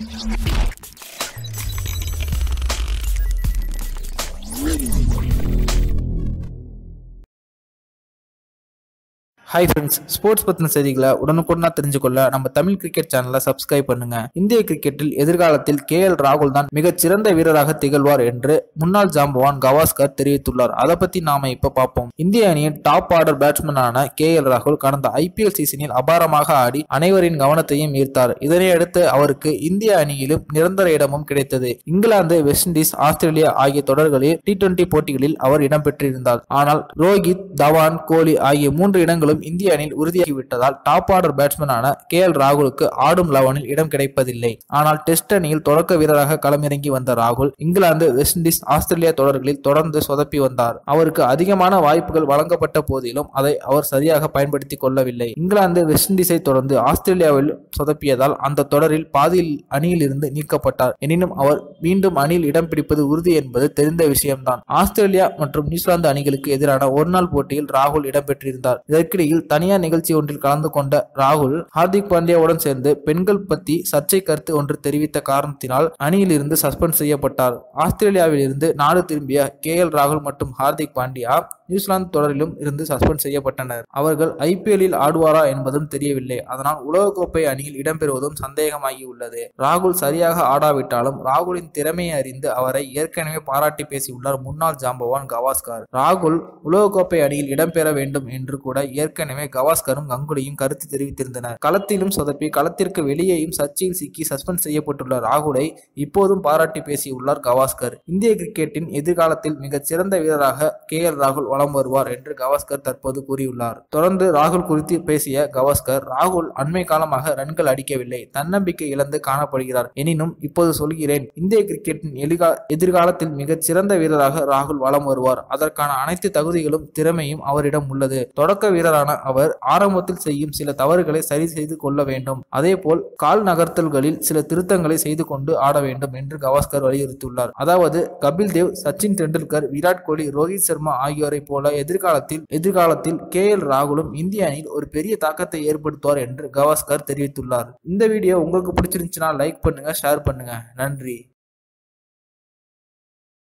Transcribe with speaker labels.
Speaker 1: Hi friends, sports பற்றின செய்திகளை உடனுக்குடனா தெரிஞ்சுக்கொள்ள நம்ம தமிழ் கிரிக்கெட் சேனலை சப்ஸ்கிரைப் பண்ணுங்க. இந்திய கிரிக்கெட்டில் எதிர்காலத்தில் ராகுல் தான் மிகச்சிறந்த வீரராக திகழ்வார் என்று முன்னாள் ஜாம்பவான் கவாஸ்கர் தெரிவித்துள்ளார். அதை பத்தி நாம இப்ப பார்ப்போம். இந்திய அணியின் டாப் ஆர்டர் பேட்ஸ்மேனான ராகுல் கடந்த ஐபிஎல் சீசனில் அபாரமாக ஆடி அனைவரின் கவனத்தையும் ஈர்த்தார். இதனையடுத்து அவருக்கு இந்திய அணியிலும் நிரந்தர இடமும் கிடைத்தது. இங்கிலாந்து, வெஸ்ட் இண்டீஸ், ஆஸ்திரேலியா ஆகிய தொடர்களில் T20 போட்டிகளில் அவர் இடம்பெற்றிருந்தார். ஆனால் ரோஹித், தவான், கோலி ஆகிய 3 இடங்களும் இந்திய அணியில் உறுதியாகிவிட்டதால் டாப் ஆர்டர் பேட்ஸ்மேனான ராகுலுக்கு ஆடும் 11 இடம் கிடைப்பதில்லை. ஆனால் டெஸ்ட் அணியில் தொடக்க வீரராக களமிறங்கி வந்த ராகுல் இங்கிலாந்து, வெஸ்ட் இண்டீஸ், ஆஸ்திரேலியா தொடர்களில் தொடர்ந்து சொதப்பி வந்தார். அவருக்கு அதிகமான வாய்ப்புகள் வழங்கப்பட்ட போதிலும் அதை அவர் சரியாக பயன்படுத்திக் கொள்ளவில்லை. இங்கிலாந்து, வெஸ்ட் இண்டீஸை தொடர்ந்து ஆஸ்திரேலியாவில் சொதப்பியதால் அந்த தொடரில் பாதியில் அணியில் இருந்து நீக்கப்பட்டார். எனினும் அவர் மீண்டும் அணியில் இடம் பிடிப்பது உறுதி என்பது தெரிந்த விஷயம்தான். ஆஸ்திரேலியா மற்றும் நியூசிலாந்து அணிகளுக்கு எதிரான ஒருநாள் போட்டியில் ராகுல் இடம்பெற்றிருந்தார். இதற்கிடையில் தனியார் நிகழ்ச்சி ஒன்றில் கலந்து கொண்ட ராகுல் ஹார்திக் பாண்டியாவுடன் சேர்ந்து பெண்கள் பற்றி சர்ச்சை கருத்து ஒன்று தெரிவித்த காரணத்தினால் அணியில் இருந்து சஸ்பெண்ட் செய்யப்பட்டார். ஆஸ்திரேலியாவில் இருந்து நாடு திரும்பிய ராகுல் மற்றும் ஹார்திக் பாண்டியா நியூசிலாந்து தொடரிலும் இருந்து சஸ்பெண்ட் செய்யப்பட்டனர். அவர்கள் ஐபிஎல்லில் ஆடுவாரா என்பதும் தெரியவில்லை. அதனால் உலகக்கோப்பை அணியில் இடம்பெறுவதும் சந்தேகமாகி உள்ளது. ராகுல் சரியாக ஆடாவிட்டாலும் ராகுலின் திறமையை அறிந்து அவரை ஏற்கனவே பாராட்டி பேசியுள்ளார் முன்னாள் ஜாம்பவான் கவாஸ்கர். ராகுல் உலகக்கோப்பை அணியில் இடம்பெற வேண்டும் என்று கூட ஏற்கனவே கவாஸ்கரும் கங்குலியும் கருத்து தெரிவித்திருந்தனர். களத்திலும் சொதப்பி களத்திற்கு வெளியேயும் சர்ச்சையில் சிக்கி சஸ்பெண்ட் செய்யப்பட்டுள்ள ராகுலை இப்போதும் பாராட்டி பேசியுள்ளார் கவாஸ்கர். இந்திய கிரிக்கெட்டின் எதிர்காலத்தில் மிகச் சிறந்த வீரராக ராகுல் வலம் வருவார் என்று கவாஸ்கர் தற்போது கூறியுள்ளார். தொடர்ந்து ராகுல் குறித்து பேசிய கவாஸ்கர், ராகுல் அண்மை காலமாக ரன்கள் அடிக்கவில்லை, தன்னம்பிக்கை இழந்து காணப்படுகிறார். எனினும் இப்போது சொல்கிறேன், இந்திய கிரிக்கெட்டின் எதிர்காலத்தில் மிகச் சிறந்த வீரராக ராகுல் வலம் வருவார். அதற்கான அனைத்து தகுதிகளும் திறமையும் அவரிடம் உள்ளது. தொடக்க வீரரான அவர் ஆரம்பத்தில் செய்யும் சில தவறுகளை சரி செய்து கொள்ள வேண்டும். அதேபோல் கால் நகர்த்தல்களில் சில திருத்தங்களை செய்து கொண்டு ஆட வேண்டும் என்று கவாஸ்கர் வலியுறுத்தியுள்ளார். அதாவது கபில் தேவ், சச்சின் டெண்டுல்கர், விராட் கோலி, ரோஹித் சர்மா ஆகியோரை போல எதிர்காலத்தில் ராகுலும் இந்திய அணியில் ஒரு பெரிய தாக்கத்தை ஏற்படுத்துவார் என்று கவாஸ்கர் தெரிவித்துள்ளார். இந்த வீடியோ உங்களுக்கு பிடிச்சிருந்துச்சுன்னா லைக் பண்ணுங்க, ஷேர் பண்ணுங்க. நன்றி.